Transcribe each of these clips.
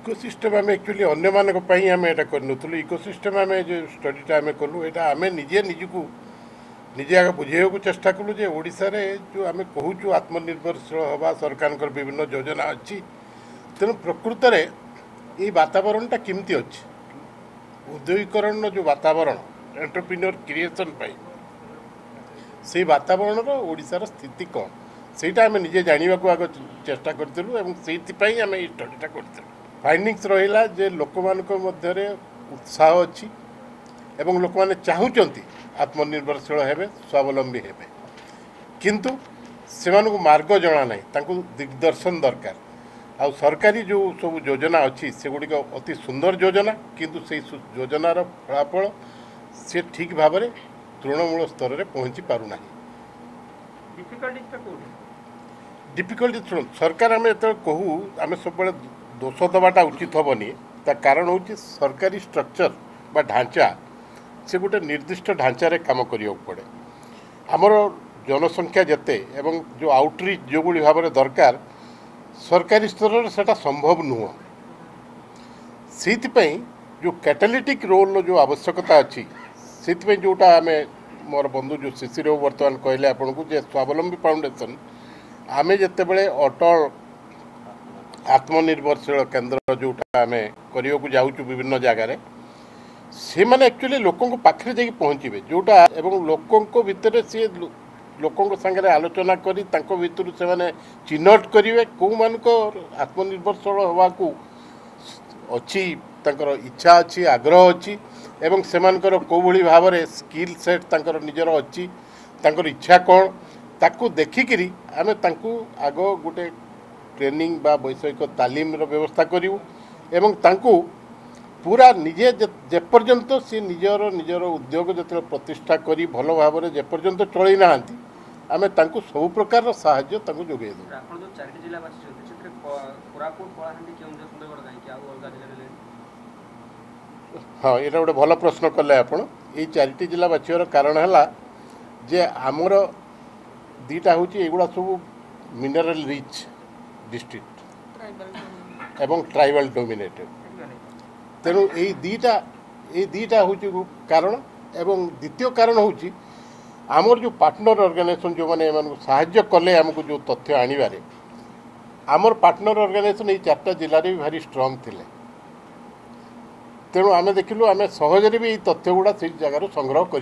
Ecosystem आम actually अन्य मानी आम यहाँ करूँ इकोसिस्टम आम जो स्टडीटा आम कलु यहाँ आम निजे निजको निजे आगे बुझेक चेष्टा कलु जे ओडिशा रे जो आम कहूँ आत्मनिर्भरशील हवा सरकार विभिन्न योजना अच्छी तेणु प्रकृत में ये वातावरणटा केमती अच्छी उद्योगीकरण जो वातावरण एंटरप्रेन्योर क्रिएशन से वातावरण ओडिशार स्थिति कौन सेटा आम निजे जानवा को आग चेष्टा करूँ आम ये स्टडीटा करूँ फाइंडिंग्स रहा जे लोक मध्य उत्साह अच्छी एवं लोक मैंने चाहूँगी आत्मनिर्भरशील हेबे स्वावलंबी हेबे किंतु से मार्ग जना ना दिग्दर्शन दरकार आ सरकारी जो सब योजना अच्छी से गुड़िक अति सुंदर योजना किंतु से योजनार फलाफल से ठीक भाव में तृणमूल स्तर में पहुँची पारना डिफिकल्टी शुण सरकार आम जो कहूँ आम सब दोष दबाटा उचित हेनी ता कारण हूँ सरकारी स्ट्रक्चर बा ढांचा से गोटे निर्दिष्ट ढांचारे काम करिया पड़े आमर जनसंख्या जेते एवं जो आउटरीच जो भाव में दरकार सरकारी स्तर से संभव नुह से जो कैटालिटिक रोल जो आवश्यकता अच्छी से जोटा आम मोर बंधु जो शिशिर बर्तमान कहले आपन को जे स्वावलंबी फाउंडेशन आमे जिते बड़े अटल आत्मनिर्भरशील केन्द्र जोटा आम करने जाऊँ विभिन्न जगार से मैंने एक्चुअली लोकों पाखे जाकि पहुँचे जोटा एवं लोकों भितर सी लोकों सागर आलोचना करी भितर से मैंने चिन्हट करेंगे कौ मान आत्मनिर्भरशील हवा को अच्छी तांकर इच्छा अच्छी आग्रह अच्छी एवं सेमानकर कौ भली भाव में स्किल सेट तांकर निजर अच्छी तांकर इच्छा कौन ताकू देखिकी आम आग गोटे ट्रेनिंग बा वैषयिक तालीम व्यवस्था करूँ एवं तांकू पूरा निजे जेपर्यंत सी निजर उद्योग जो प्रतिष्ठा करी भल भाव में जेपर्यंत चलई ना आम सब प्रकार साहाय्य जोगे हाँ ये गोटे भल प्रश्न कले आपण ये 4टी जिला बाछियार कारण है जे आमर दीटा हूँ एगुड़ा सब मिनरल रिच डिस्ट्रिक्ट एवं ट्राइबल डोमिनेटेड तेणु ये दीटा हूँ कारण एवं द्वितीय कारण हूँ आमर जो पार्टनर ऑर्गेनाइजेशन जो मैंने साहाय्य कले आमको जो तथ्य आणवे आमर पार्टनर ऑर्गेनाइजेशन ये 4टा जिले भी भारी स्ट्रांग थिले तेणु आम देखिलु आम सहजरे भी तथ्य गुड़ा से जगार संग्रह करें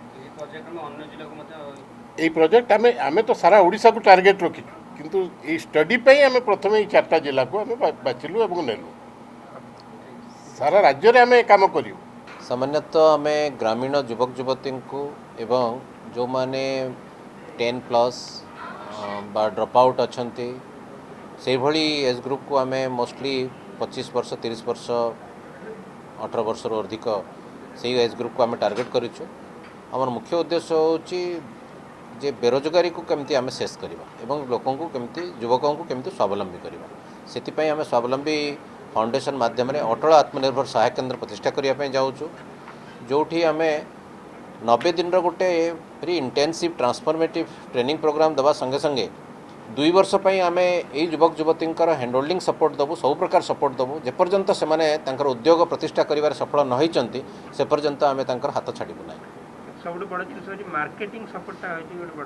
प्रोजेक्ट आम तो सारा ओडिशा को टार्गेट रखीचु किंतु ये स्टडी पे आम प्रथम ये 4टा जिला को आम बाछिलु और नेलु सारा राज्य में आम काम करूँ सामान्यतः आम ग्रामीण युवक युवती को एवं जो माने 10+ बा ड्रॉप आउट अच्छा से भली एज ग्रुप को आम मोस्टली 25 वर्ष 30 वर्ष 18 वर्ष अधिक से एज ग्रुप को आम टार्गेट करूँ आमर मुख्य उद्देश्य होची जे बेरोजगारी को केमती आम शेष करवा एवं लोकों को केमती युवकों को केमती स्वावलंबी करवा से आम स्वावलंबी फाउंडेशन माध्यम अटल आत्मनिर्भर सहायक केन्द्र प्रतिष्ठा करने जाऊँ जोठी आम 90 दिन गोटे very intensive transformative training program दवा संगे संगे 2 वर्ष आम यही युवक युवती हैंड होल्डिंग सपोर्ट दबू सब प्रकार सपोर्ट दबू जेपर्यंत से उद्योग प्रतिष्ठा कर सफल न होती से पर्यंत आम हाथ छाड़ू ना सब बड़ जिन मार्केटिंग सपोर्टा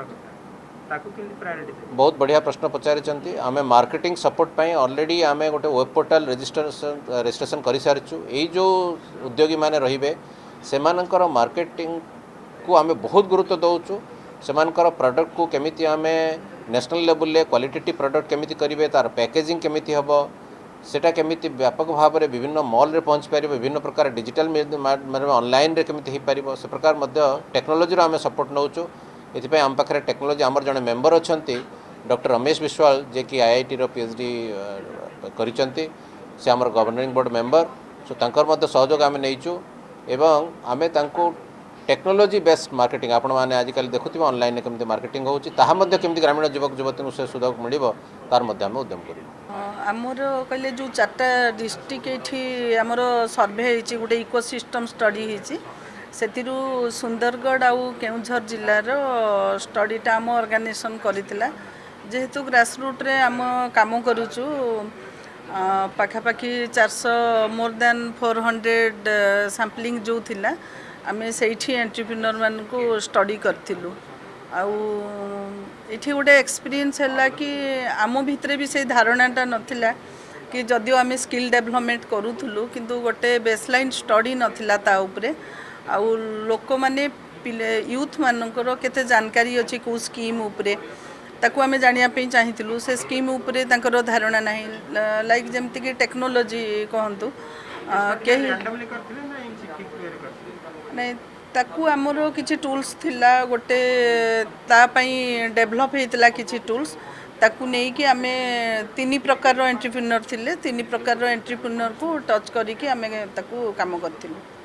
बहुत बढ़िया प्रश्न पचारि आम मार्केटिंग सपोर्ट पाई ऑलरेडी आम गोटे वेब पोर्टाल रजिस्ट्रेशन कर सारी यही जो उद्योगी माने रहिबे सेमानकर मार्केटिंग को आम बहुत गुरुत्व दौचु सेमानकर प्रोडक्ट को केमिति आम नेशनल लेवल क्वालिटेटिव प्रोडक्ट केमिति करिवे तार पैकेजिंग केमिति हबो सेटा केमिति व्यापक भाव में विभिन्न मॉल रे पहुँच पार विभिन्न प्रकार डिजिटल ऑनलाइन रे केमिति हो पारिबो से प्रकार मध्य टेक्नोलोजी आम सपोर्ट नौचु ये आम पाखे टेक्नोलोजी आमर जड़े मेम्बर अच्छा डॉक्टर रमेश विश्वाल जे कि IIT रो PhD करिसेंती से आमर गवर्निंग बोर्ड मेम्बर सो तांकर मध्य सहयोग आम नहींचु एवं आमे तांको टेक्नोलोजी बेस्ड मार्केटिंग आपण मैंने आजिकल देखुवे ऑनलाइन केमती मार्केटिंग होची ताहा मध्य केमती ग्रामीण युवक युवती को से सुयोग मिलिबो तार मध्य आम उद्यम करू आमर कहले जो 4टा डिस्ट्रिक्ट ये आमर सर्वे होती गोटे इकोसिस्टम स्टडी होती सेतिरु सुंदरगढ़ आउ केउझर जिलार स्टडीटा आम ऑर्गेनाइजेशन करथिला जेहेतु ग्रासरूट रे आम काम करूचु पाखापाखि 400 मोर देन 400 सैम्पलिंग जो थिला आमे सेठी एंटरप्रेन्योर मान को स्टडी करथिलु आउ इठी गोटे एक्सपीरियंस है कि आम भितर भी से धारणाटा नथिला कि जदियो आमे स्किल डेवलपमेंट करूथुलु किंतु गोटे बेसलाइन स्टडी नथिला ता उपरे आउ लोक माने यूथ मानकर केते जानकारी अछि को स्कीम उपरे ताकू आमे जानिया पे चाहिथिलु से स्कीम उपरे तांकर धारणा नाही लाइक जेमति कि टेक्नोलॉजी कहंतु केही रैंडमली करथिले ना इनसिक्टिव वे करथिले नहीं ताकू आमर किछि टूल्स थिला गोटे ता पई डेवलप हेतला किछि टूल्स ताकू नहीं कि आमे 3 प्रकार एंटरप्रेन्योर थिले 3 प्रकार एंटरप्रेन्योर को टच करी कि आमे ताकू काम करथिलु।